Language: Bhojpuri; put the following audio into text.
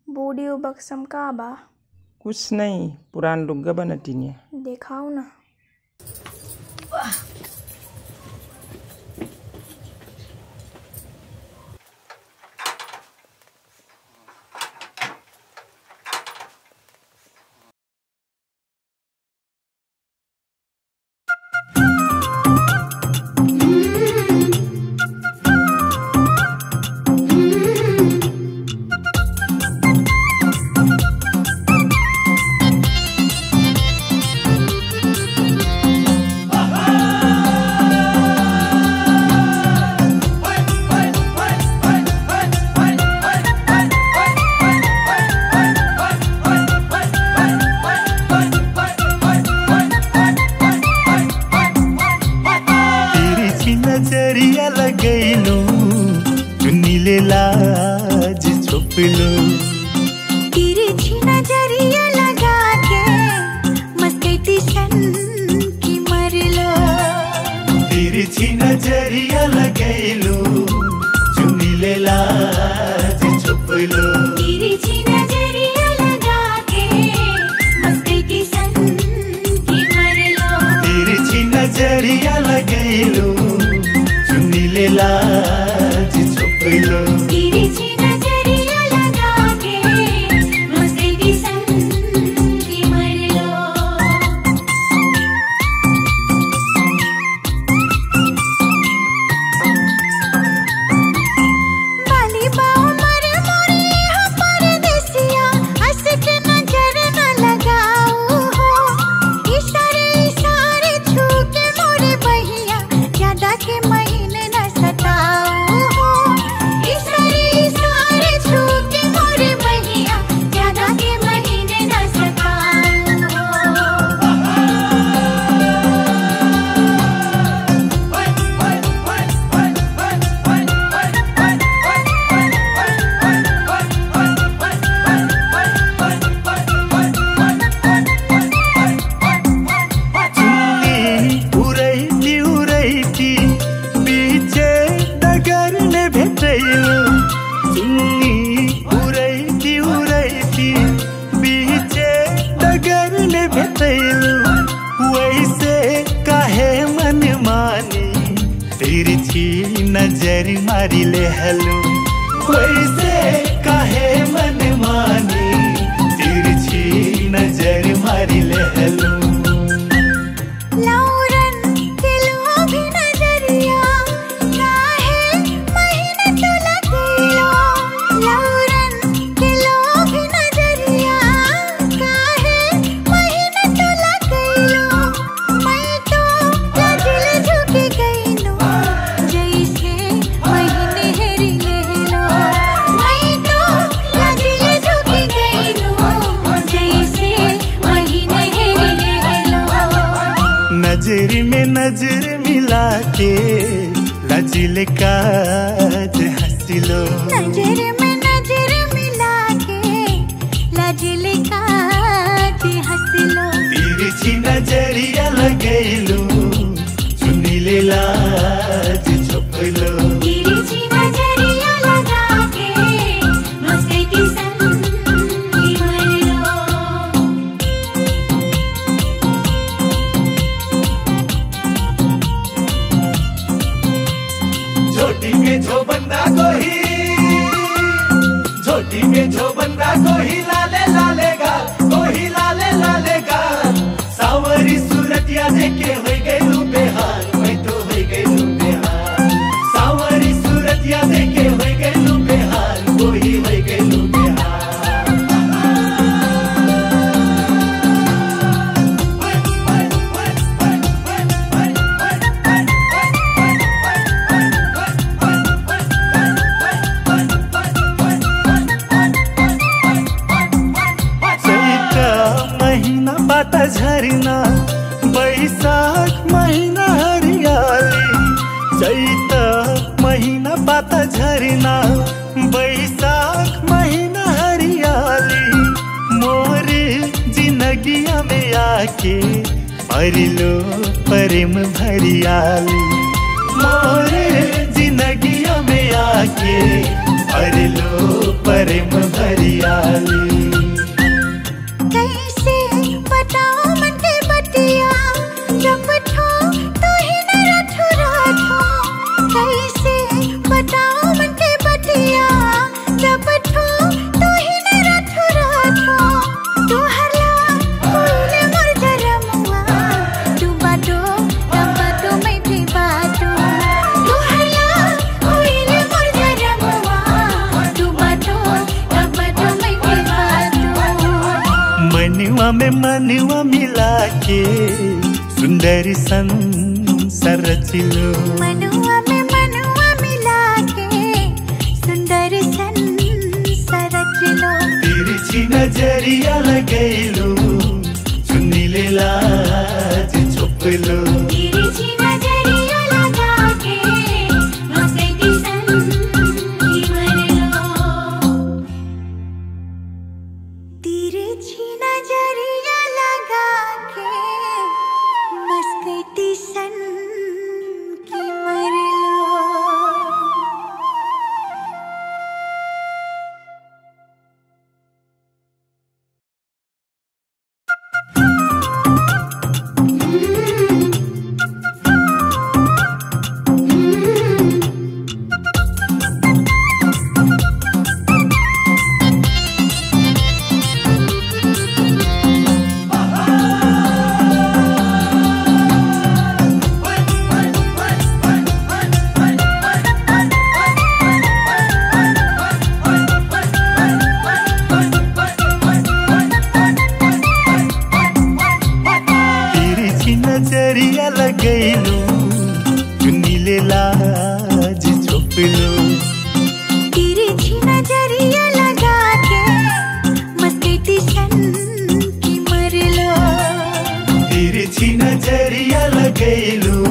बूढ़ी बक्सम का बा? कुछ नहीं, पुरान लुग्गा बनटिनिया। दिखाओ ना। नजरिया लगैलू चुनीले लाज छुप लो। तिरछी नजरिया लगा के मस्ती सन की मर लो। तिरछी नजरिया लगैलू चुनीले लाज छुप लो। तिरछी नजरिया लगा के मस्ती सन की मर लो। तिरछी नजरिया लगैलू चुनीले लाज छुप लो। तिरछी नजरिया लगा के मस्ती सन की मर लो। बाली बाओ मरे मोरे यहाँ परदेसिया हंस के नजर न लगाओ हो। इशारे इशारे छू के मोरे बहिया ज्यादा के महीने न सताओ हो। इशारे इशारे छू के मोरे बहिया ज्यादा के महीने न सताओ हो। उरैती उरैती बीचे डगर में भेटैलू। चुन्नी उरैती उरैती बीचे डगर में भेटैलू। वैसे काहे मन मानी तिरछी नजर मारी ले हलू। वैसे काहे मन मानी तिरछी नजर मारी ले हलू। लौरन के लोभी नजरिया काहे महीने तो लगैलो। लौरन के लोभी नजरिया काहे महीने तो लगैलो। मैं तो लगिल झुक गईलो जैसे महीने हेरी लेलो। मैं तो लगिल झुक गईलो जैसे महीने हेरी लेलो। नजर में नजर मिला के लजिल काज हंस लो। नजर में नजर मिला के लजिल काज हंस लो। तिरछी नजरिया लगैलू चुनीले लाज छुप लो। तिरछी नजरिया लगा के मस्ती सन की मर लो। झोटी में जो बंदा कोही, झोटी में जो बंदा कोही लाले लालेगा, कोही लाले लालेगा। सावरी सूरतिया देखे होई गईलू बेहाल, मैं तो होई गईलू बेहाल। सावरी सूरतिया देखे होई गईलू बेहाल, कोही होई गईलू बेहाल। महीना बाता झरना बैसाख महीना हरियाली। चैत महीना बाता झरना बैसाख महीना हरियाली। मोर जिंदगिया में आके भरिलो प्रेम भरियाली। मोर जिंदगिया में आके भरिलो प्रेम हरियाली कैसे बताओ मन के बतिया जब ठो तो ही न रठो राठो कैसे बताओ मन के बतिया जब ठो तो ही न रठो राठो तू हरला कोइले मोर जरमुआ तू बाटो मैं भी बाटो तू हरला कोइले मोर जरमुआ तू बाटो मैं भी बाटो मनुआ में मनुआ मिला के सुंदरी संसार रचिलो मनुआ में मनुआ मिला के सुंदर संसार रचिलो तिरछी नजरिया लगैलू चुन्नीले लाज चोपलो तिरछी नजरिया लगा के मस्ती सन की मरलो तिरछी नजरिया लगा के मस्ती सन की मरलो तिरछी नजरिया लगैलू चुन्नीले लाज चोपलो तिरछी नजरिया लगा के मस्ती सन की मरलो तिरछी नजरिया लगैलू